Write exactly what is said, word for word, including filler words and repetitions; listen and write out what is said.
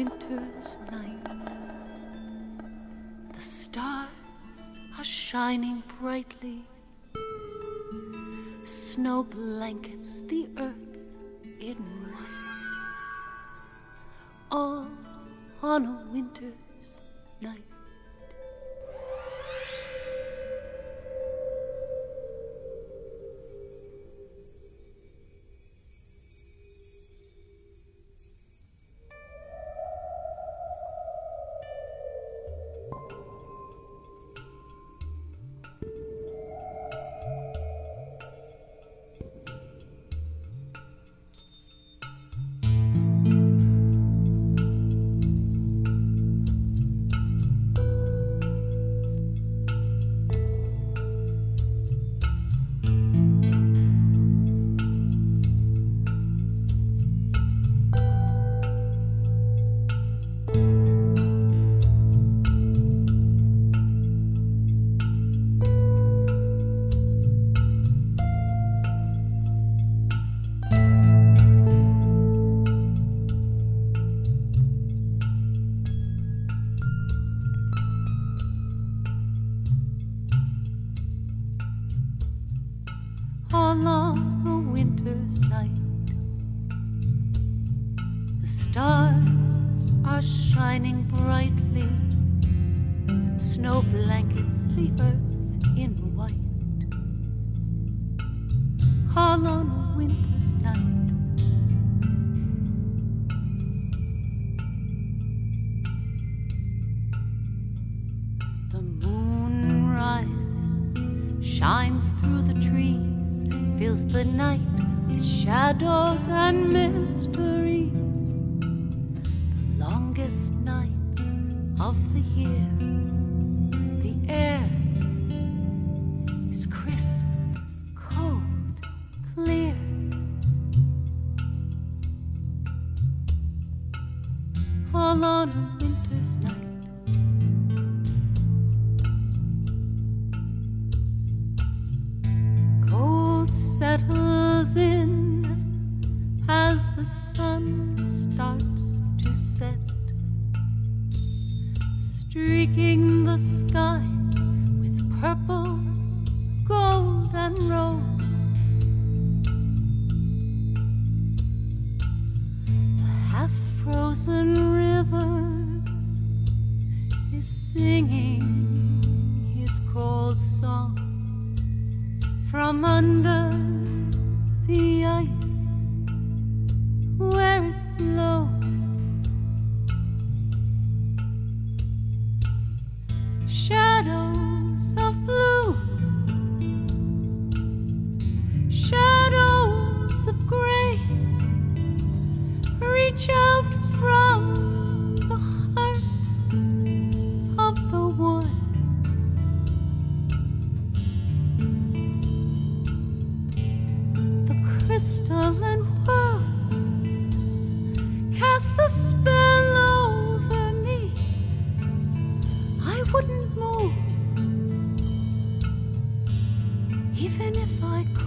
winter's night. The stars are shining brightly. Snow blankets the earth in white. All on a winter's night. All on a winter's night, the stars are shining brightly. Snow blankets the earth in white. All on a winter's night. The moon rises, shines through the trees, fills the night with shadows and mysteries. The longest nights of the year, the air is crisp, cold, clear. All on a winter's night. Settles in as the sun starts to set, streaking the sky with purple, gold, and rose. The half-frozen river is singing his cold song from under the ice where it flows. Shadows of blue, shadows of gray, reach out from the heart of the wood. Crystalline world casts a spell over me. I wouldn't move even if I could.